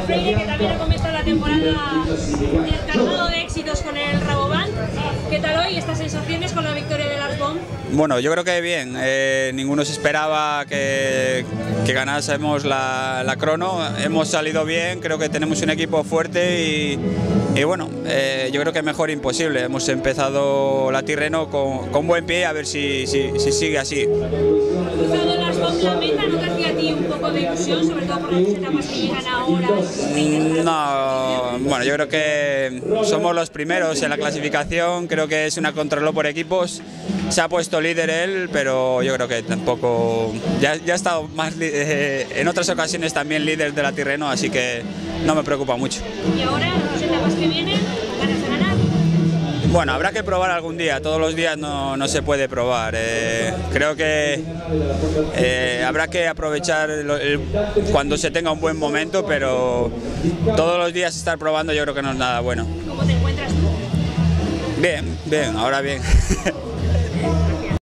Freire, que también ha comenzado la temporada cargado de éxitos con el Rabobank. ¿Qué tal hoy estas sensaciones con la victoria del Arcón? Bueno, yo creo que bien. Ninguno se esperaba que ganásemos la crono. Hemos salido bien, creo que tenemos un equipo fuerte y bueno, yo creo que mejor imposible. Hemos empezado la Tirreno con buen pie, a ver si sigue así. Cruzado el Arcón la meta, ¿no te hacía a ti un poco de ilusión, sobre todo por las etapas que llegan ahora? No, bueno, yo creo que somos los primeros en la clasificación, creo que es una contrarreloj por equipos. Se ha puesto líder él, pero yo creo que tampoco... Ya ha estado más en otras ocasiones también líder de la Tirreno, así que no me preocupa mucho. ¿Y ahora, las etapas que vienen, ganas de ganar? Bueno, habrá que probar algún día, todos los días no se puede probar. Creo que habrá que aprovechar cuando se tenga un buen momento, pero todos los días estar probando yo creo que no es nada bueno. ¿Cómo te encuentras tú? Bien, ahora bien.